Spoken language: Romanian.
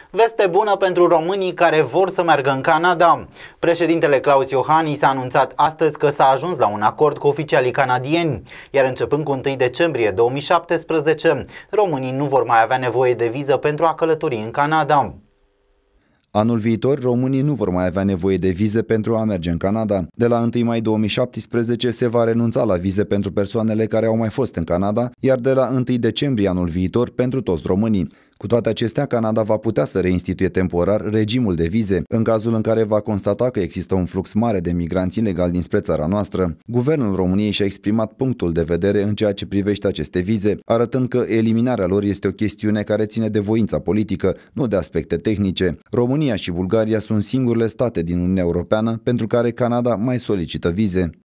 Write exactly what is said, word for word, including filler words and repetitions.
Veste bună pentru românii care vor să meargă în Canada. Președintele Klaus Iohannis a anunțat astăzi că s-a ajuns la un acord cu oficialii canadieni, iar începând cu întâi decembrie două mii șaptesprezece, românii nu vor mai avea nevoie de viză pentru a călători în Canada. Anul viitor, românii nu vor mai avea nevoie de vize pentru a merge în Canada. De la întâi mai două mii șaptesprezece se va renunța la vize pentru persoanele care au mai fost în Canada, iar de la întâi decembrie anul viitor pentru toți românii. Cu toate acestea, Canada va putea să reinstituie temporar regimul de vize, în cazul în care va constata că există un flux mare de migranți ilegali dinspre țara noastră. Guvernul României și-a exprimat punctul de vedere în ceea ce privește aceste vize, arătând că eliminarea lor este o chestiune care ține de voința politică, nu de aspecte tehnice. România și Bulgaria sunt singurele state din Uniunea Europeană pentru care Canada mai solicită vize.